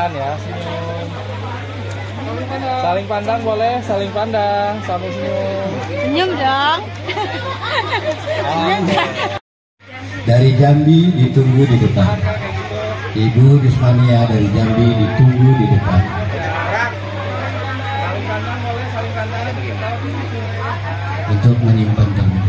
tahan ya, senyum. Saling pandang boleh, saling pandang, sambil senyum. Senyum dong. Dari Jambi ditunggu di depan. Ibu Rismania dari Jambi ditunggu di depan. Saling pandang boleh, saling pandang. Untuk menyimpan terminal.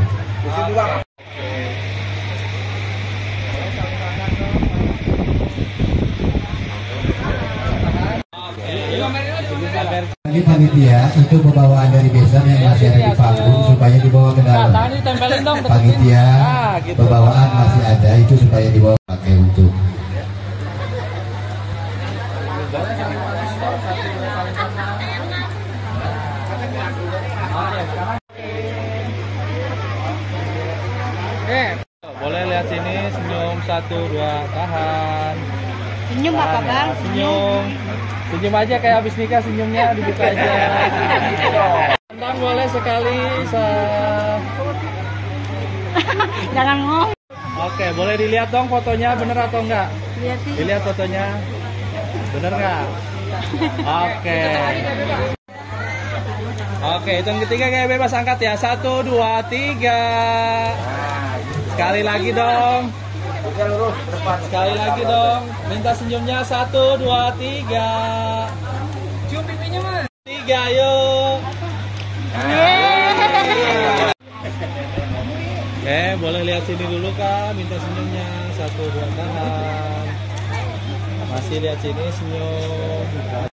Ini panitia itu pembawaan dari besan yang masih ada di panggung supaya dibawa ke dalam. Panitia pembawaan masih ada itu supaya dibawa pakai untuk. Boleh lihat sini, senyum 1, 2, tahan. Senyum apa bang? Senyum. Senyum aja kayak habis nikah, senyumnya dibuka aja. Pandang boleh sekali. Jangan ngomong. Oke, boleh dilihat dong fotonya, bener atau enggak? Lihat sih. Dilihat fotonya. Bener nggak? Oke. Oke, hitung ketiga kayak bebas angkat ya. 1, 2, 3. Sekali lagi dong. Sekali lagi dong. Minta senyumnya 1, 2, 3. Cium pipinya mas. 3, yuk. Boleh lihat sini dulu kak. Minta senyumnya 1, 2, tahan. Masih lihat sini, senyum.